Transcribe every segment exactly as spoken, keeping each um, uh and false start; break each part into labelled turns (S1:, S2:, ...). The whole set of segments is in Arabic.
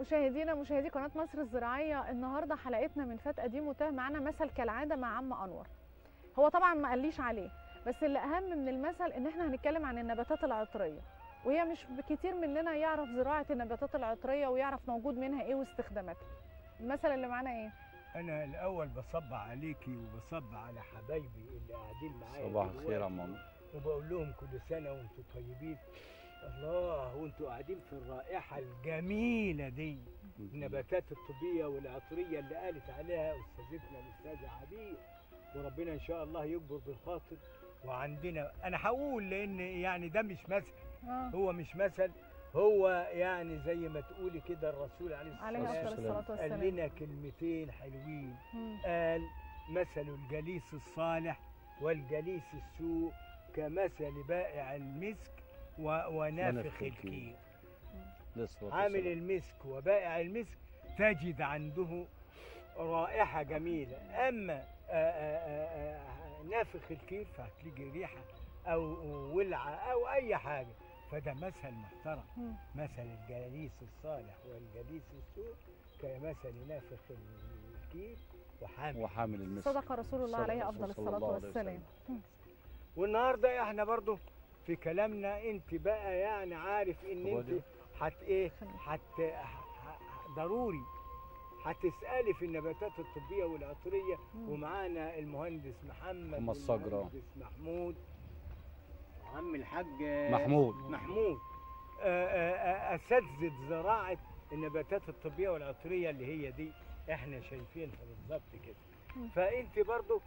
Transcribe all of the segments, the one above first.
S1: مشاهدينا مشاهدي قناه مصر الزراعيه، النهارده حلقتنا من فات قديم وتاه. معانا مثل كالعاده مع عم انور. هو طبعا ما قاليش عليه، بس اللي اهم من المثل ان احنا هنتكلم عن النباتات العطريه، وهي مش كتير مننا يعرف زراعه النباتات العطريه ويعرف موجود منها ايه واستخداماتها. المثل اللي معانا ايه؟
S2: انا الاول بصب عليكي وبصب على حبايبي اللي قاعدين معايا.
S3: صباح الخير يا عم انور.
S2: وبقول لهم كل سنه وانتم طيبين. الله، وانتوا قاعدين في الرائحه الجميله دي، النباتات الطبيه والعطريه اللي قالت عليها استاذتنا الاستاذه عبير، وربنا ان شاء الله يكبر بالخاطر. وعندنا انا هقول لان يعني ده مش مثل، هو مش مثل، هو يعني زي ما تقولي كده الرسول عليه الصلاه والسلام قال لنا كلمتين حلوين. قال: مثل الجليس الصالح والجليس السوء كمثل بائع المسك ونافخ الكير. عامل المسك وبائع المسك تجد عنده رائحة جميلة، أما آآ آآ نافخ الكير فهتلاقي ريحة أو ولعة أو أي حاجة. فده مثل محترم، مثل الجليس الصالح والجليس السوء كمثل نافخ الكير وحامل
S3: وحامل المسك.
S1: صدق رسول الله عليه أفضل الصلاة والسلام.
S2: والنهارده احنا برضو في كلامنا انت بقى يعني عارف ان انت حت ايه حت ضروري هتسالي في النباتات الطبيه والعطريه. ومعانا المهندس محمد والمهندس محمود وعم الحاج
S3: محمود
S2: محمود اساتذه زراعه النباتات الطبيه والعطريه اللي هي دي احنا شايفينها بالظبط كده. فانت برضو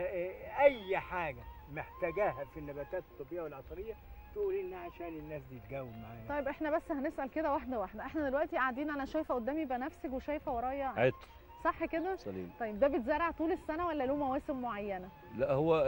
S2: اي حاجه محتاجاها في النباتات الطبيه والعطريه تقولي لنا عشان الناس دي تجاوب معانا.
S1: طيب احنا بس هنسال كده واحده واحده. احنا دلوقتي قاعدين، انا شايفه قدامي بنفسج وشايفه ورايا
S3: عطر،
S1: صح كده؟
S3: سليم.
S1: طيب ده بيتزرع طول السنه ولا له مواسم معينه؟
S3: لا، هو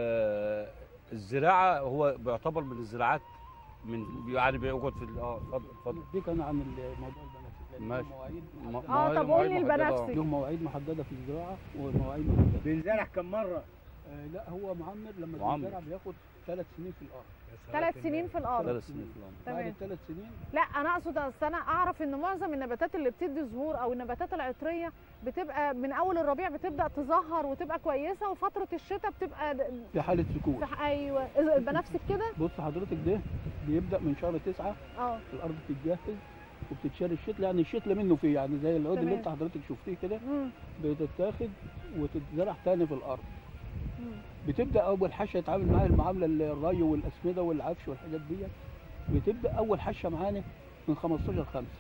S3: الزراعه هو بيعتبر من الزراعات، من يعني بيقعد في اه اتفضل اتفضل.
S4: دي كان عن الموضوع البنفسج.
S3: ماشي.
S4: مواعيد
S1: اه طب قول لي البنفسج.
S4: له مواعيد محدده في الزراعه ومواعيد محدده.
S2: بينزرع كم مره؟
S4: آه لا، هو معمر لما بينزرع بياخد ثلاث سنين في الارض.
S1: ثلاث سنين في الارض.
S3: ثلاث سنين في الارض.
S1: تمام.
S4: بعد الثلاث سنين
S1: لا انا اقصد اصل انا اعرف ان معظم النباتات اللي بتدي زهور او النباتات العطريه بتبقى من اول الربيع بتبدا تزهر وتبقى كويسه، وفتره الشتاء بتبقى
S4: في حاله سكون.
S1: في ايوه البنفسج كده.
S4: بص حضرتك، ده بيبدا من شهر تسعة
S1: اه
S4: الارض بتتجهز وبتتشال الشتله، يعني الشتله منه فيه، يعني زي العود اللي انت حضرتك شفتيه كده بتتاخد وتتزرع ثاني في الارض. مم. بتبدا اول حشه يتعامل معاها المعامله الري والاسمده والعفش والحاجات ديت. بتبدا اول حشه معانا من خمستاشر خمسة،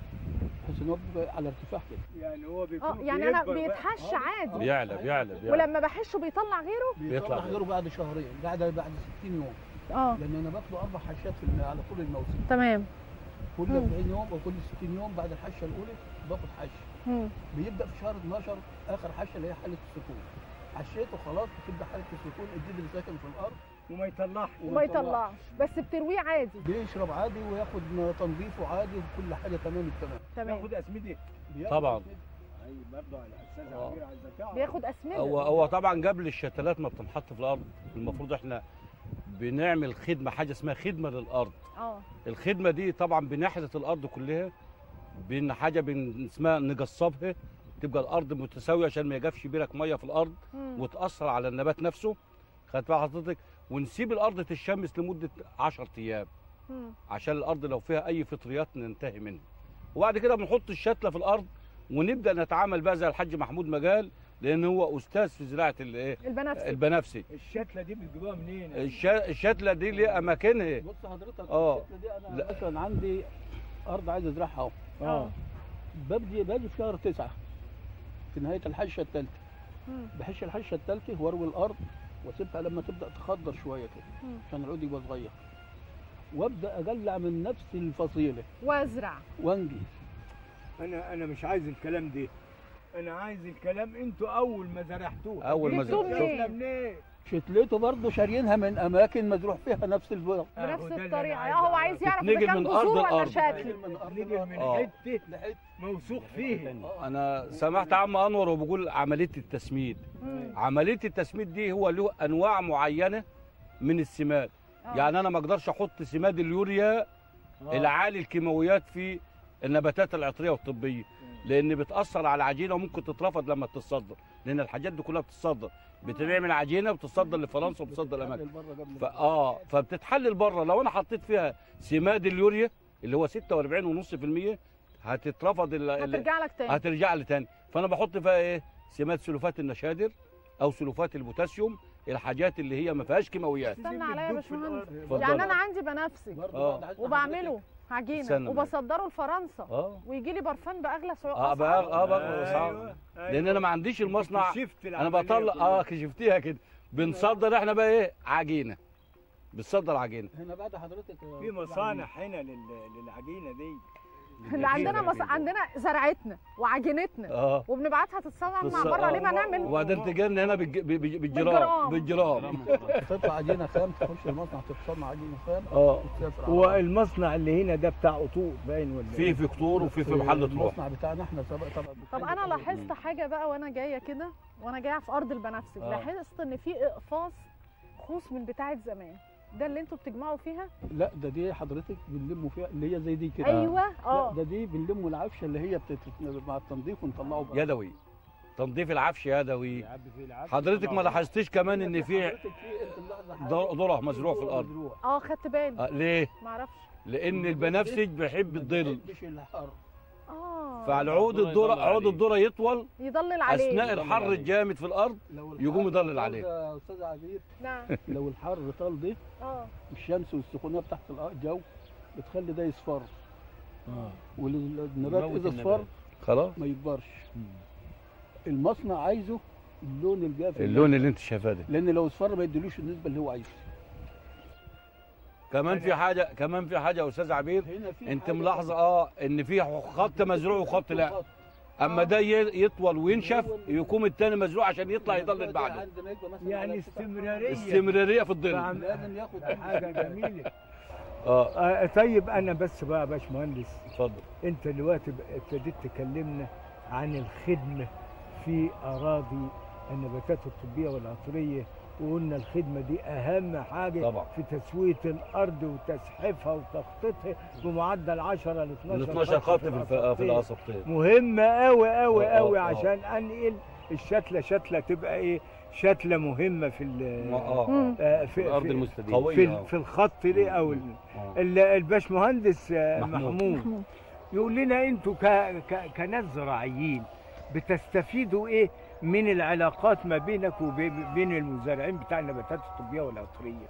S4: بحيث ان هو بيبقى على ارتفاع كده.
S2: يعني هو بيكون
S1: اه يعني انا بيتحش
S4: آه.
S1: عادي.
S3: بيعلى بيعلى بيعلى
S1: ولما بحشه بيطلع غيره؟
S4: بيطلع غيره بعد شهرين، بعد بعد ستين يوم.
S1: اه
S4: لان انا باخده اربع حشات في على طول الموسم.
S1: تمام.
S4: كل أربعين يوم او كل ستين يوم بعد الحشه الاولى باخد حشه.
S1: مم.
S4: بيبدا في شهر اتناشر اخر حشه اللي هي حاله السكون. حشيته خلاص بتبدا حاله السكون، الديد اللي ساكن في الارض
S2: وما يطلعش
S1: وما يطلعش، بس بترويه عادي.
S4: بيشرب عادي وياخد تنظيفه عادي وكل حاجه تمام التمام.
S1: تمام.
S2: بياخد اسمده
S3: طبعا.
S2: اي برضه على اساس عبير على الذكاء
S1: بياخد اسمده.
S3: هو هو طبعا قبل الشتلات ما بتنحط في الارض المفروض احنا بنعمل خدمه، حاجه اسمها خدمه للارض.
S1: اه
S3: الخدمه دي طبعا بنحرث الارض كلها، بين حاجه بن اسمها نجصبها تبقى الارض متساويه عشان ما يجفش بيرك ميه في الارض مم. وتاثر على النبات نفسه. خدت بقى حضرتك؟ ونسيب الارض تشمس لمده عشرة ايام مم. عشان الارض لو فيها اي فطريات ننتهي منها. وبعد كده بنحط الشتله في الارض ونبدا نتعامل بقى زي الحاج محمود ما قال، لان هو استاذ في زراعه الايه؟
S1: البنفسج.
S3: البنفسج.
S2: الشتله دي بتجيبوها منين؟
S3: الش... الشتله دي ليها اماكنها.
S4: بص حضرتك،
S3: اه
S4: الشتله دي انا لا. مثلا عندي ارض عايز ازرعها اهو.
S1: اه
S4: ببدي باجي في شهر تسعة في نهايه الحشه الثالثه. بحش الحشه الثالثه واروي الارض واسيبها لما تبدا تخضر شويه كده عشان العود يبقى صغير، وابدا اجلع من نفس الفصيله
S1: وازرع
S4: وانجي.
S2: انا انا مش عايز الكلام ده، انا عايز الكلام انتوا اول ما زرعتوه.
S3: اول ما
S1: زرعتوه
S2: منين؟
S4: شتلته برضه شاريينها من اماكن مزروع فيها نفس البذر
S1: بنفس الطريقه. هو عايز يعرف
S3: اذا
S1: كان جذور ولا شكل.
S2: نيجي من حته موثوق فيه.
S3: انا سمعت عم انور وبيقول عمليه التسميد. مم. عمليه التسميد دي هو له انواع معينه من السماد. أوه. يعني انا ما اقدرش احط سماد اليوريا أوه. العالي الكيماويات في النباتات العطريه والطبيه، لان بتاثر على العجينه وممكن تترفض لما تتصدر، لان الحاجات دي كلها بتصدر، بتعمل عجينه وبتصدر لفرنسا وبتصدر الاماكن. فاه فبتتحلل بره. لو انا حطيت فيها سماد اليوريا اللي هو ستة وأربعين فاصلة خمسة بالمية هتترفض،
S1: هترجع لك تاني
S3: هترجع لي تاني. فانا بحط فيها ايه؟ سماد سلفات النشادر او سلفات البوتاسيوم، الحاجات اللي هي ما فيهاش كيماويات.
S1: استنى عليا يا باشمهندس،
S3: اتفضل.
S1: يعني انا عندي بنفسي
S3: اه
S1: وبعمله عجينه
S3: استنى.
S1: وبصدره لفرنسا
S3: اه
S1: ويجي لي برفان باغلى سعر.
S3: اه بقى اه بقى
S2: أيوة.
S3: صعب، لان انا ما عنديش المصنع.
S2: كشفت
S3: انا
S2: العملية
S3: بطلع
S2: كلها.
S3: اه كشفتيها كده. بنصدر احنا بقى ايه؟ عجينه. بنصدر عجينه.
S4: هنا بعد حضرتك
S2: في مصانع هنا لل- للعجينه دي.
S1: اللي عندنا مص... عندنا زرعتنا وعجينتنا
S3: اه
S1: وبنبعتها تتصنع مع
S3: بالص-
S1: بره، ليه ما
S2: آه.
S1: نعمل؟
S3: وبعدين تجينا هنا بالج- ب- ب- بالجرام بالجرام.
S4: تطلع عجينه خام، تخش المصنع تتصنع عجينه خام.
S2: اه
S4: وتسافر على
S2: هو المصنع اللي هنا ده بتاع قطور باين ولا
S3: في في قطور وفي في محل طروح.
S4: المصنع بتاعنا احنا طبعا طبعا.
S1: طب انا لاحظت حاجه بقى وانا جايه كده، وانا جايه في ارض البنفسج،
S3: آه.
S1: لاحظت ان في اقفاص خوص من بتاعه زمان، ده اللي انتوا بتجمعوا فيها؟
S4: لا ده دي حضرتك بنلموا فيها اللي هي زي دي كده.
S1: ايوه
S4: لا
S1: اه
S4: ده دي بنلموا العفشه اللي هي بتت... مع التنظيف ونطلعه بره.
S3: يدوي، تنظيف العفش يدوي. حضرتك ما لاحظتيش كمان ان في
S4: حضرتك في انت ملاحظه حاجه
S3: ذر- ذره مزروع في الارض؟
S4: مزروع.
S1: اه خدت بالي.
S3: آه ليه؟
S1: معرفش.
S3: لان البنفسج بيحب الظل،
S4: مش الحر.
S1: اه
S3: فالعود
S5: الذرة
S3: الذره
S5: يضل
S3: عود
S5: عليه.
S3: الذره يطول
S1: يضلل عليه.
S3: اثناء
S5: يضلل
S3: الحر
S5: عليه.
S3: الجامد في الارض.
S4: لو
S3: يقوم
S4: الحر
S3: يضلل
S4: طال
S3: عليه.
S4: يا استاذ عبير،
S1: نعم
S4: لو الحر طال ده
S1: اه
S4: الشمس والسخونيه بتاعت الجو بتخلي ده يصفر،
S5: اه
S4: والنبات
S5: يموت
S4: اذا
S5: النبات.
S4: اصفر
S3: خلاص
S4: ما يكبرش. المصنع عايزه اللون الجاف،
S3: اللون اللي انت شايفاه ده.
S4: لان لو اصفر ما يديلوش النسبه اللي هو عايزها.
S3: كمان في حاجه كمان في حاجه يا استاذ عبير،
S4: هنا في
S3: انت
S4: حاجة
S3: ملاحظه اه ان في خط مزروع وخط لا.
S4: خط.
S3: اما ده ي- يطول وينشف يقوم التاني مزروع عشان يطلع يضلل
S4: ده
S3: بعده.
S4: عندما يبقى مثلا
S2: يعني
S4: على ارتفاع
S2: استمرارية.
S3: استمراريه في الظل.
S2: فعم-
S4: لازم ياخد
S2: حاجه جميله.
S3: اه
S2: آه طيب انا بس بقى يا باشمهندس،
S3: اتفضل.
S2: انت دلوقتي بقى ابتديت تكلمنا عن الخدمه في اراضي النباتات الطبيه والعطريه، وقلنا الخدمه دي اهم حاجه
S3: طبعا.
S2: في تسويه الارض وتسحيفها وتخطيطها بمعدل عشرة ل
S3: ال
S2: اتناشر
S3: اتناشر خط في الف- في
S2: العصافير.
S3: العصبتين.
S2: مهمه قوي قوي
S3: آه،
S2: قوي
S3: آه.
S2: عشان انقل الشتله شتله تبقى ايه، شتله مهمه في ال-
S3: اه
S2: آه، في
S5: الارض
S2: في,
S5: المستديمه
S3: قوية.
S2: في,
S3: آه.
S2: ال- في الخط دي او ال-
S3: آه.
S2: ال- الباشمهندس آه،
S3: محمود.
S2: محمود
S1: محمود.
S2: يقول لنا انتوا ك... ك... كناس زراعيين بتستفيدوا ايه من العلاقات ما بينك وبين المزارعين بتاع النباتات الطبيه والعطريه؟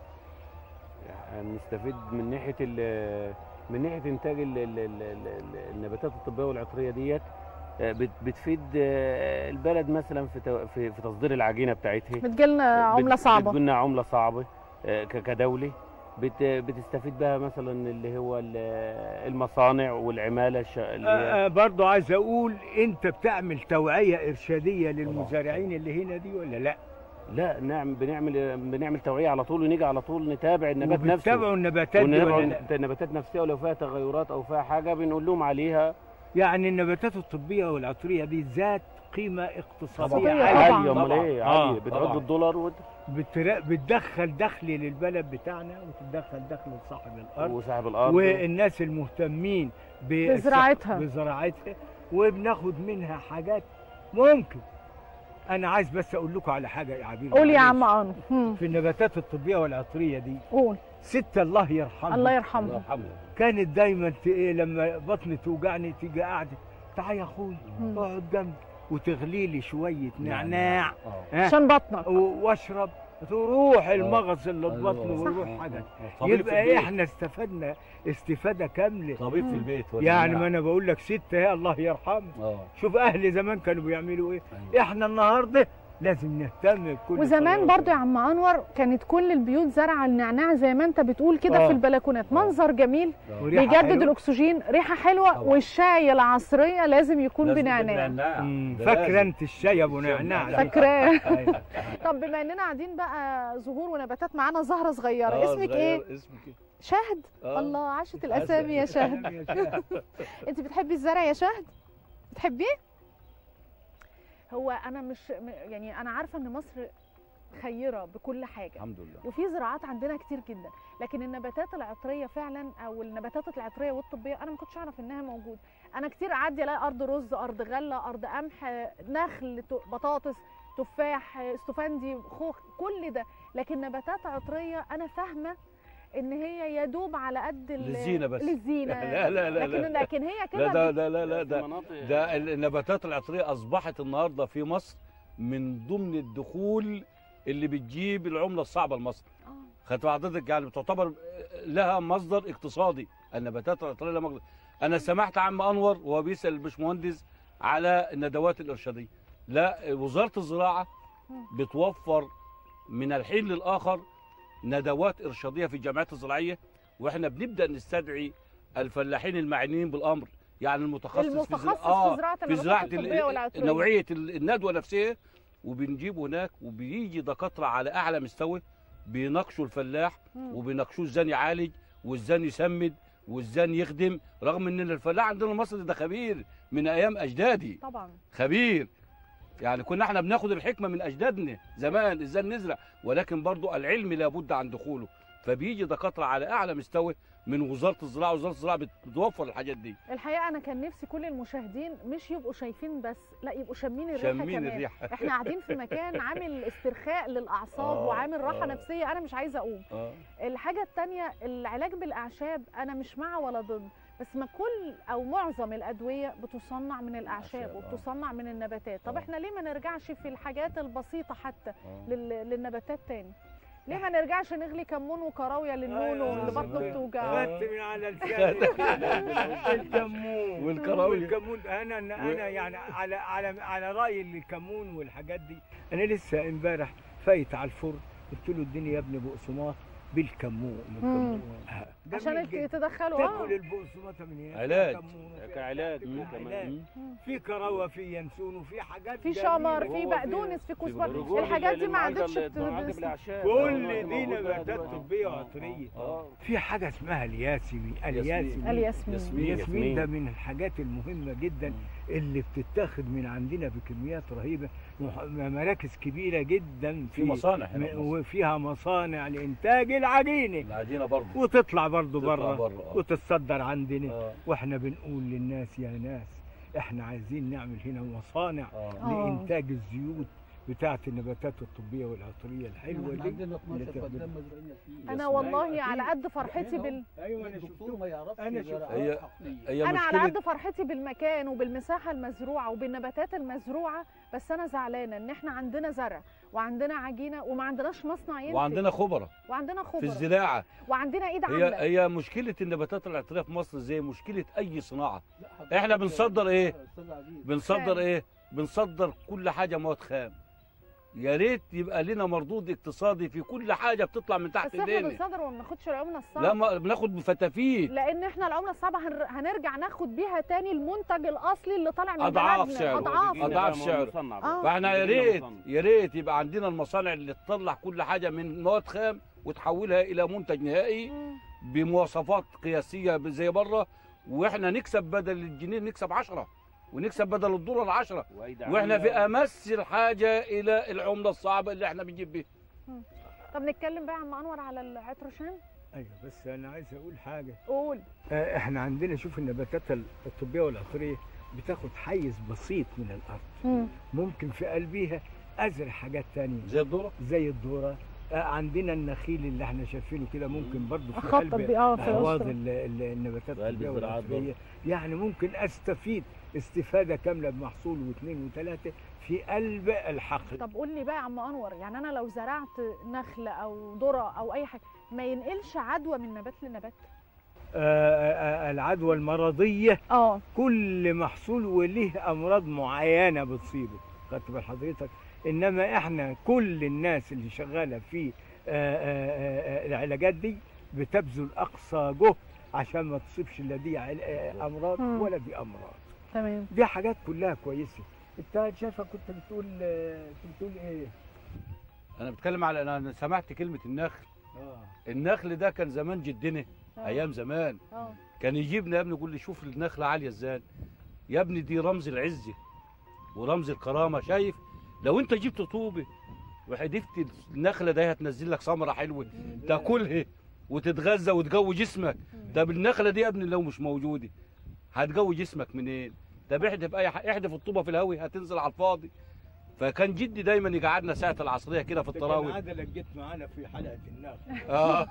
S5: يعني نستفيد من ناحيه ال- من ناحيه انتاج ال- ال- ال- ال- النباتات الطبيه والعطريه ديت، آه، بت- بتفيد آه، البلد مثلا في تو- في في تصدير العجينه بتاعتها.
S1: بتجيلنا عمله صعبه.
S5: بتجيلنا عمله صعبه آه، ك- كدوله. بت- بتستفيد بها مثلا اللي هو ال- المصانع والعماله الش- اللي هي
S2: آه آه برضه عايز اقول انت بتعمل توعيه ارشاديه للمزارعين اللي هنا دي ولا لا؟
S5: لا نعم، بنعمل بنعمل توعيه على طول، ونيجي على طول نتابع النبات نفسه،
S2: وبتتابعوا النباتات دي
S5: ونتابع
S2: ولا لا؟
S5: النباتات نفسها، ولو فيها تغيرات او فيها حاجه بنقول لهم عليها.
S2: يعني النباتات الطبيه والعطريه دي ذات قيمه اقتصاديه
S1: طبيعي
S2: عاليه،
S1: طبعاً.
S5: عاليه، امال
S3: طبعاً.
S5: ايه؟
S3: آه،
S5: عاليه، بتعد
S3: طبعاً.
S5: الدولار وت-
S2: بتر- بتدخل دخل للبلد بتاعنا وتدخل دخل لصاحب الارض
S5: وصاحب الارض
S2: والناس المهتمين ب-
S1: بزراعتها.
S2: بزراعتها، وبناخد منها حاجات ممكن. انا عايز بس اقول لكم على حاجه يا عبير،
S1: قول يا عم
S2: معلش.
S1: انو. هم،
S2: في النباتات الطبيه والعطريه دي
S1: قول.
S2: ست الله يرحمها
S1: الله
S3: الله
S1: يرحمه.
S3: يرحمه.
S2: كانت دايما ت- إيه لما بطني توجعني تيجي قاعده، تعالى يا اخوي
S1: مم.
S2: اقعد جنبي وتغلي لي شويه نعناع
S3: اه
S2: ها،
S1: عشان بطنك.
S2: و- واشرب، تروح المغص اللي في
S3: أيوة.
S2: بطنه
S3: صح.
S2: ويروح
S3: آه،
S2: حاجه.
S3: آه. طبيب في
S2: يبقى
S3: البيت.
S2: احنا استفدنا استفاده كامله.
S3: طبيب في البيت ولا
S2: يعني
S3: لا؟
S2: ما انا بقول لك ست اهي الله يرحمها،
S3: اه
S2: شوف اهل زمان كانوا بيعملوا ايه،
S3: أيوة.
S2: احنا النهارده لازم نهتم بكل
S1: وزمان
S2: القضايا
S1: برضو يا عم انور كانت كل البيوت زرع النعناع زي ما انت بتقول كده
S2: آه.
S1: في البلكونات، منظر جميل
S3: آه.
S2: وريحة
S1: بيجدد
S2: حلوة.
S1: الاكسجين، ريحه حلوه،
S3: طبعا.
S1: والشاي العصريه لازم يكون
S3: لازم
S1: بنعناع.
S3: بالنعناع.
S2: مم،
S3: ده
S2: فاكره
S3: لازم.
S2: انت الشاي ابو نعناع ده؟
S1: فاكراه.
S2: أيوة.
S1: طب بما اننا قاعدين بقى زهور ونباتات، معانا زهره صغيره،
S3: آه،
S1: اسمك
S3: صغير.
S1: ايه؟
S3: اسمك ايه؟
S1: شهد.
S3: آه.
S1: الله عاشت الاسامي يا شهد. انت بتحبي الزرع يا شهد؟ بتحبيه؟ هو انا مش م- يعني انا عارفه ان مصر خيره بكل حاجه،
S3: الحمد لله.
S1: وفي زراعات عندنا كتير جدا، لكن النباتات العطريه فعلا او النباتات العطريه والطبيه انا ما كنتش اعرف انها موجوده. انا كتير اعدي الاقي ارض رز، ارض غله، ارض قمح، نخل، ت- بطاطس، تفاح، استفندي، خوخ، كل ده. لكن نباتات عطريه انا فاهمه ان هي يدوب على قد ال-
S3: للزينة بس.
S1: للزينه.
S3: لا لا لا
S1: لكن
S3: لا.
S1: لكن هي
S3: لا
S1: كده
S3: ده
S1: بت-
S3: لا لا لا
S5: في
S3: ده
S5: مناطق-
S3: ده النباتات العطريه اصبحت النهارده في مصر من ضمن الدخول اللي بتجيب العمله الصعبه لمصر.
S1: آه.
S3: خدت حضرتك يعني بتعتبر لها مصدر اقتصادي. النباتات العطريه لها مصدر. انا سمعت عم انور وهو بيسال الباشمهندس على الندوات الارشاديه. لا، وزاره الزراعه بتوفر من الحين للاخر ندوات ارشاديه في الجامعات الزراعيه، واحنا بنبدا نستدعي الفلاحين المعنيين بالامر، يعني المتخصص,
S1: المتخصص
S3: في,
S1: في
S3: آه
S1: زراعة
S3: في
S1: النباتات
S3: زراعه
S1: الطبية والعطرية.
S3: نوعيه الندوه نفسها، وبنجيبه هناك وبيجي دكاتره على اعلى مستوى بيناقشوا الفلاح
S1: مم.
S3: وبيناقشوه ازاي يعالج وازاي يسمد وازاي يخدم، رغم ان الفلاح عندنا المصري ده خبير من ايام اجدادي،
S1: طبعا.
S3: خبير. يعني كنا احنا بناخد الحكمه من اجدادنا زمان ازاي نزرع، ولكن برضو العلم لابد عن دخوله، فبيجي دكاتره على اعلى مستوى من وزاره الزراعه. وزاره الزراعه بتوفر الحاجات دي.
S1: الحقيقه انا كان نفسي كل المشاهدين مش يبقوا شايفين بس، لا يبقوا شامين الريحه
S3: شامين
S1: كمان.
S3: الريحة.
S1: احنا قاعدين في مكان عامل استرخاء للاعصاب
S3: آه،
S1: وعامل راحه
S3: آه.
S1: نفسيه، انا مش عايزه اقوم.
S3: اه
S1: الحاجه الثانيه العلاج بالاعشاب، انا مش مع ولا ضد، بس ما كل او معظم الادويه بتصنع من الاعشاب
S3: أعشاب، آه.
S1: وبتصنع من النباتات. طب
S3: آه.
S1: احنا ليه ما نرجعش في الحاجات البسيطه حتى
S3: آه.
S1: لل- للنباتات تاني؟ ليه ما نرجعش نغلي كمون وكراويه للنون
S2: آه،
S1: واللي بطنه
S3: زمان.
S1: بتوجعه؟
S2: خدت من على لساني الكمون
S3: والكراوية.
S2: والكمون انا انا يعني على على على راي الكمون والحاجات دي. انا لسه امبارح فايت على الفرن قلت له اديني يا ابني بقسماط بالكمون.
S1: مم.
S2: آه،
S1: عشان
S2: جميل جداً.
S1: تدخلوا
S2: تاكل
S1: اه
S2: البقسماط من هنا
S3: علاج.
S2: فيها كمون وفيها
S5: كعلاج
S2: بتاع،
S5: كمان.
S2: علاج. في كراوه، في ينسون، وفي حاجات
S1: في
S2: جميلة.
S1: شمر، في
S5: هو
S1: بقدونس، في كزبره،
S5: رجوع
S1: الحاجات دي ما
S5: للمعالجة
S1: عادتش
S5: اللي- المعالجة
S1: بت-
S5: بالأعشاب.
S2: كل
S5: آه،
S2: دي
S5: موجودة
S2: نباتات
S5: دلوقتي.
S2: طبيه
S5: آه،
S2: وعطريه.
S5: آه.
S2: في حاجه اسمها الياسمين. الياسمين
S1: الياسمين.
S3: ياسمين.
S2: الياسمين ده من الحاجات المهمه جدا اللي بتتاخد من عندنا بكميات رهيبه، مح- مراكز كبيره جدا
S3: في مصانع هنا
S2: م-
S3: في مصر.
S2: وفيها مصانع لانتاج العجينه،
S3: العجينه برضه
S2: وتطلع برضه
S3: تطلع
S2: بره
S3: بره، آه.
S2: وتتصدر عندنا.
S3: آه.
S2: واحنا بنقول للناس يا ناس احنا عايزين نعمل هنا مصانع
S3: آه.
S1: آه.
S2: لانتاج الزيوت بتاعه النباتات الطبيه والعطريه الحلوه
S4: احنا
S2: دي.
S4: عندنا
S2: اللي
S4: اتناشر
S2: تاخدها.
S4: فدان مزرعين ياسمين.
S1: انا
S3: ياسمين.
S1: والله
S2: أيوة،
S1: على
S2: أكيد.
S1: قد فرحتي بال
S2: ايوه انا
S4: الدكتور
S2: شفته.
S4: ما يعرفش
S2: أنا شفت-
S4: زراعات
S3: هي-
S4: حقلية.
S3: هي
S1: انا على
S3: مشكله
S1: قد فرحتي بالمكان وبالمساحه المزروعه وبالنباتات المزروعه، بس انا زعلانه ان احنا عندنا زرع وعندنا عجينه وما عندناش مصنع ينتج،
S3: وعندنا خبراء
S1: وعندنا
S3: في
S1: خبره
S3: الزراعه.
S1: وعندنا ايد
S3: هي
S1: عامله.
S3: هي مشكله النباتات العطريه في مصر زي مشكله اي صناعه.
S4: لا، حضرتك-
S3: إحنا بنصدر إيه؟
S4: أستاذ عزيز،
S3: بنصدر
S1: خام.
S3: ايه؟ بنصدر كل حاجه مواد خام. يا ريت يبقى لنا مردود اقتصادي في كل حاجه بتطلع من تحت
S1: بس احنا
S3: ايدينا.
S1: بنصدر وما بناخدش العمله الصعبه.
S3: لا، ما بناخد بفتافيت
S1: لان احنا العمله الصعبه هنر- هنرجع ناخد بيها تاني المنتج الاصلي اللي طالع من
S3: أضعاف
S1: بلدنا.
S3: سعره.
S1: اضعاف
S5: بيجينا
S3: أضعاف
S5: بقى
S3: سعره.
S5: مصنع
S1: آه.
S5: بقى.
S3: فاحنا يا
S5: بيجينا
S3: ريت
S5: مصنع.
S3: يا ريت يبقى عندنا المصانع اللي تطلع كل حاجه من مواد خام وتحولها الى منتج نهائي
S1: مم.
S3: بمواصفات قياسيه زي بره، واحنا نكسب بدل الجنيه نكسب عشرة، ونكسب بدل الدولار عشرة،
S5: وأيدي
S3: واحنا
S5: عاملة.
S3: في امس الحاجه الى العمله الصعبه اللي احنا بنجيب بيها.
S1: طب نتكلم بقى يا عم انور على العطرشان.
S2: ايوه بس انا عايز اقول حاجه.
S1: قول.
S2: آه، احنا عندنا شوف النباتات الطبيه والعطريه بتاخد حيز بسيط من الارض،
S1: مم.
S2: ممكن في قلبيها ازرع حاجات تانية
S3: زي الذره.
S2: زي الذره. آه، عندنا النخيل اللي احنا شايفينه كده ممكن برضه في
S1: اخطط
S2: قلب
S1: بيه اه في
S2: اعواض
S1: الأسرة.
S2: ال- ال- النباتات
S5: في قلب
S2: الطبيه
S5: الزراعات
S2: والعطريه. يعني ممكن استفيد استفاده كامله بمحصول واثنين وثلاثه في قلب الحقل.
S1: طب قول لي بقى يا عم انور، يعني انا لو زرعت نخل او ذره او اي حاجه ما ينقلش عدوى من نبات لنبات؟
S2: آه، آه، العدوى المرضيه
S1: اه.
S2: كل محصول وليه امراض معينه بتصيبه، خدت بال حضرتك؟ انما احنا كل الناس اللي شغاله في آه، آه، آه، العلاجات دي بتبذل اقصى جهد عشان ما تصيبش لا دي عل- آه، امراض
S1: مم.
S2: ولا دي امراض.
S1: تمام.
S2: دي حاجات كلها كويسه. انت شايفه كنت بتقول آه، كنت بتقول ايه؟
S3: انا بتكلم على انا سمعت كلمه النخل.
S2: اه
S3: النخل ده كان زمان جدنا
S1: آه.
S3: ايام زمان
S1: اه.
S3: كان يجيبنا يا ابني يقول لي شوف النخله عاليه ازاي يا ابني، دي رمز العزه ورمز الكرامه. شايف لو انت جبت طوبه وحدفت النخله دي هتنزل لك ثمره حلوه تاكلها وتتغذى وتقوي جسمك. طب النخله دي يا ابني لو مش موجوده هتجوي جسمك منين؟ ده بيحدف اي حاجه، احدف الطوبه في الهوي هتنزل على الفاضي. فكان جدي دايما يقعدنا ساعه العصريه كده في الطراوي.
S2: هذا اللي جيت معانا في حلقه النار.
S3: اه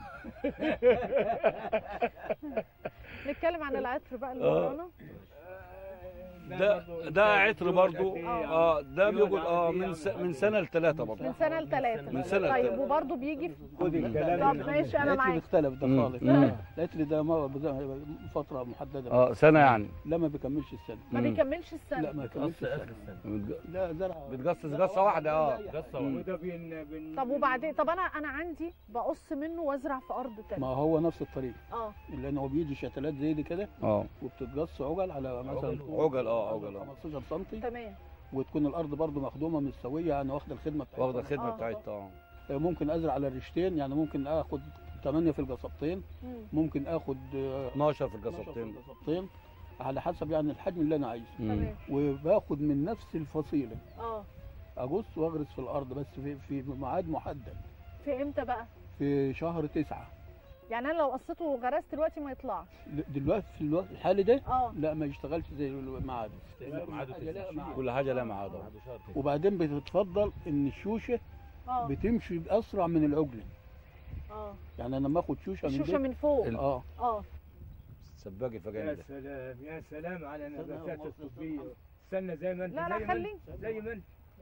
S1: نتكلم عن العطر بقى اللي ورانا.
S3: ده ده عطر برضو. اه ده بيقول اه من س... من سنه لثلاثه برضو.
S1: من سنه لثلاثه.
S3: من سنة
S1: طيب
S3: لثلاثة.
S1: وبرضه بيجي في
S2: خد الكلام.
S1: طب ماشي انا
S4: العطر
S1: معاك.
S4: بيختلف ده
S3: مم.
S4: خالص.
S3: مم.
S4: العطر ده ما بز- فتره محدده.
S3: اه سنه يعني.
S4: لا ما بيكملش السنه.
S1: ما
S3: مم.
S1: بيكملش
S4: لا
S1: السنه.
S4: ما بيكملش السنه. لا زرع
S3: بتقصص قصه واحده. اه
S5: قصة
S3: مم.
S2: وده بين بين
S1: طب وبعدين طب انا انا عندي بقص منه وازرع في ارض
S4: ما
S1: تانية.
S4: هو نفس الطريقه،
S1: اه
S4: لان هو بيجي شتلات زي دي كده
S3: اه
S4: وبتتقص عجل على مثلا
S3: عجل اه عجل اه
S4: خمستاشر سم،
S1: تمام.
S4: وتكون الارض برضو مخدومه مستويه يعني واخده الخدمه بتاعتها.
S3: واخده الخدمه
S1: آه.
S3: بتاعتها. اه
S4: ممكن ازرع على الريشتين، يعني ممكن اخد ثمانية في القصبتين،
S1: مم.
S4: ممكن اخد آه،
S3: اتناشر في
S4: اتناشر في
S3: القصبتين.
S4: القصبتين على حسب يعني الحجم اللي انا عايزه.
S3: مم.
S1: تمام.
S4: وباخد من نفس الفصيله
S1: اه
S4: اغص واغرس في الارض، بس في في ميعاد محدد
S1: في امتى بقى؟
S4: في شهر تسعة.
S1: يعني انا لو قصيته وغرست دلوقتي ما يطلعش.
S4: دلوقتي في الوقت الحالي ده
S1: اه
S4: لا ما يشتغلش زي الميعاد.
S5: ميعاده
S4: حاجة لها ميعاد.
S3: كل حاجه لها ميعاد.
S4: وبعدين بتتفضل ان الشوشه
S1: اه
S4: بتمشي اسرع من العجله،
S1: اه
S4: يعني انا لما اخد شوشه من
S1: الشوشه
S4: دي
S1: من فوق.
S3: ال-
S4: اه
S1: اه
S3: سباق الفجاني
S2: يا
S3: ده.
S2: سلام يا سلام على النباتات الطبيه. استنى زي ما انت.
S1: لا لا
S2: زي ما
S1: خلي.
S2: انت زي ما انت.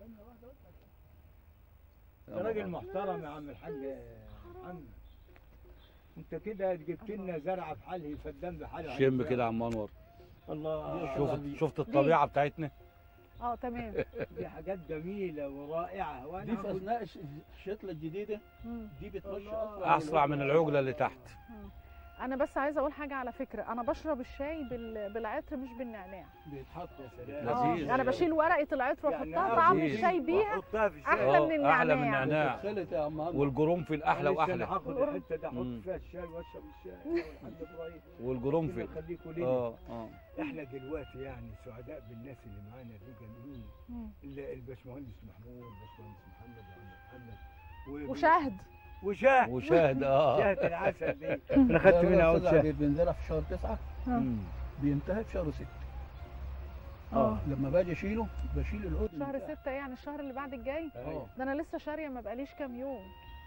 S2: يا راجل محترم يا عم الحاج محمد. انت كده جبت لنا زرعه بحاله فدان بحاله.
S3: شم كده يا عم انور.
S2: الله.
S3: شفت شفت الطبيعه بتاعتنا.
S1: اه تمام.
S2: دي حاجات جميله ورائعه وانا
S4: دي في
S2: عم-
S4: اثناء الش- الشتله الجديده
S1: مم.
S4: دي بتمشي
S2: الله.
S4: اسرع
S3: اسرع من العجله اللي تحت.
S1: انا بس عايزه اقول حاجه على فكره، انا بشرب الشاي بال... بالعطر مش بالنعناع.
S4: بيتحط.
S2: يا سلام.
S1: اه
S3: لذيذ.
S1: انا بشيل ورقه العطر
S2: يعني
S1: واحطها طعم
S3: لذيذ.
S1: الشاي بيها
S2: وأحطها في الشاي.
S1: احلى من
S3: آه، احلى من
S1: النعناع.
S3: النعناع.
S4: خلت يا عم عمرو.
S3: والقرنفل احلى
S2: لسه
S3: واحلى.
S2: انا هاخد
S1: والقرن-
S2: الحته دي احط
S3: مم.
S2: فيها الشاي واشرب الشاي والحاج ابراهيم.
S3: والقرنفل.
S2: خليكوا لنا.
S3: اه اه
S2: احنا دلوقتي يعني سعداء بالناس اللي معانا دي جميل.
S1: مم.
S2: ال- الباشمهندس محمود، الباشمهندس محمد وعم محمد و-
S1: وشهد.
S2: وشاهد.
S3: وشاهد اه
S2: شاهد العسل دي انا خدت منها اول شاهد.
S4: بينزرع في شهر تسعة
S3: مم.
S4: بينتهي في شهر ستة.
S1: اه
S4: لما باجي اشيله بشيل العود من
S1: شهر
S4: تحت.
S1: ستة يعني الشهر اللي بعد الجاي.
S4: اه
S1: ده انا لسه شاريه ما بقاليش كام يوم.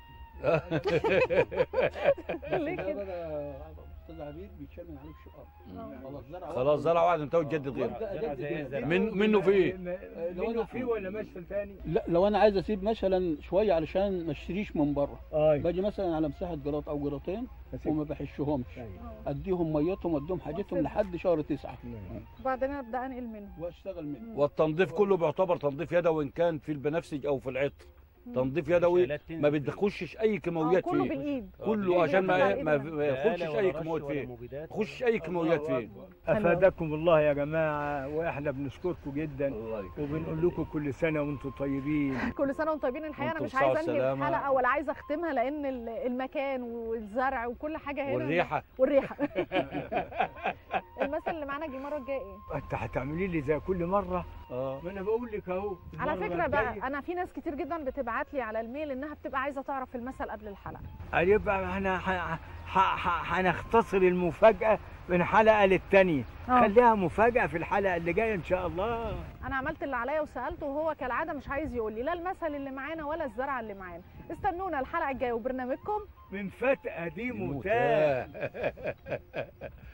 S4: بس
S1: ليه
S4: ده
S1: كده؟
S4: بقى استاذ عبيد بيتشال من عليه الشقار.
S1: آه.
S4: خلاص زرع
S3: خلاص زرع واحد انت وتجدد غيره.
S4: وابدا اجدد غيره.
S3: من منه فيه.
S2: منه فيه ولا مشفى ثاني؟
S4: لا لو انا عايز اسيب مثلا شويه علشان ما اشتريش من بره،
S2: اه
S4: باجي مثلا على مساحه جراط او جراطين وما بحشهمش، اديهم ميتهم واديهم حاجتهم لحد شهر تسعة
S1: وبعدين ابدا انقل منه.
S4: واشتغل منه.
S3: والتنظيف كله بيعتبر تنظيف يدوي ان كان في البنفسج او في العطر. تنظيف يدوي ما بتخشش اي
S1: اه
S3: كيماويات
S1: كله
S3: فيه.
S1: بالايد.
S3: كله عشان ما
S1: بيطلع
S3: ما
S1: إيدنا.
S3: ما يخشش اي كيماويات فيه. ما يخشش اي كيماويات فيه.
S2: افادكم الله يا جماعه واحنا بنشكركم جدا
S3: الله يكرمك.
S2: وبنقول لكم كل سنه وانتم طيبين.
S1: كل سنه وانتم طيبين. الحقيقه انا
S3: وانتم
S1: مش عايزه
S3: بصحة
S1: انهي
S3: وسلامة.
S1: الحلقه ولا عايزه اختمها لان ال- المكان والزرع وكل حاجه هنا
S3: والريحه.
S1: والريحه. المثل اللي معانا جه المره الجايه ايه؟
S2: انت هتعملي لي زي كل مره.
S3: اه
S2: ما انا بقول لك اهو.
S1: على
S2: المرة
S1: فكره بقى
S2: الجاية.
S1: انا في ناس كتير جدا بتبعت لي على الميل انها بتبقى عايزه تعرف المثل قبل الحلقه.
S2: يبقى احنا ح- ح- ح- هنختصر المفاجاه من حلقه للتانيه.
S1: آه.
S2: خليها مفاجاه في الحلقه اللي جايه ان شاء الله.
S1: انا عملت اللي عليا وسالته وهو كالعاده مش عايز يقول لي لا المثل اللي معانا ولا الزرعه اللي معانا. استنونا الحلقه الجايه وبرنامجكم
S2: من فتقه دي
S3: يموت.
S2: متاه.